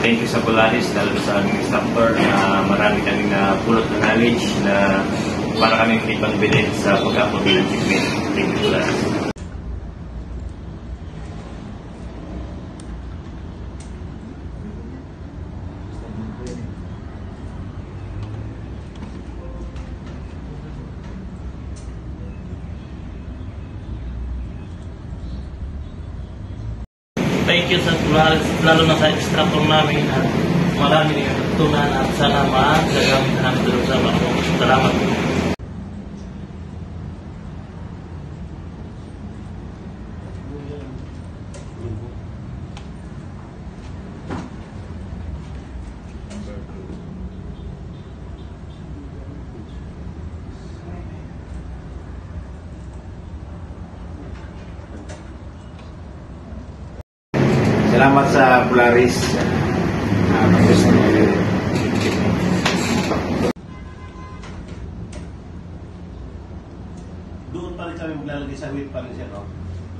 Thank you sa Polaris, lalo sa aming instructor na marami kaming napulot na knowledge na para kaming ipagbilin sa pag-upload ng treatment. Thank you, Polaris. Thank you sa Polaris, lalo na sa instructor namin at marami rin natutunan at sana magagamit na namin doon sa mga. Salamat po. Salamat sa Polaris. Doon pa rin kami maglalagay sa wheel pa rin siya, no?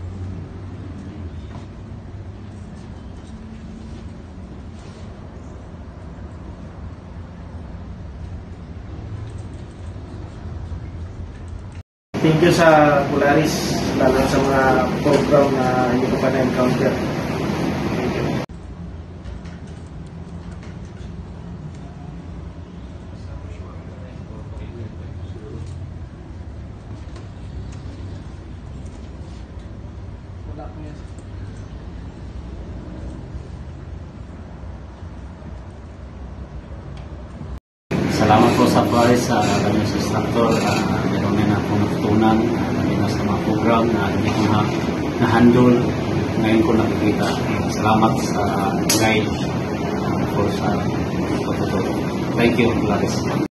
Thank you sa Polaris, lalo sa mga program na hindi ko pa na-encounter. Salamat po sa Polaris sa kanyang instructor. Meron na akong natutunan sa mga program na hindi ko na-handle. Ngayon ko nakikita. Salamat sa guide for sa pagtuturo. Thank you, Polaris.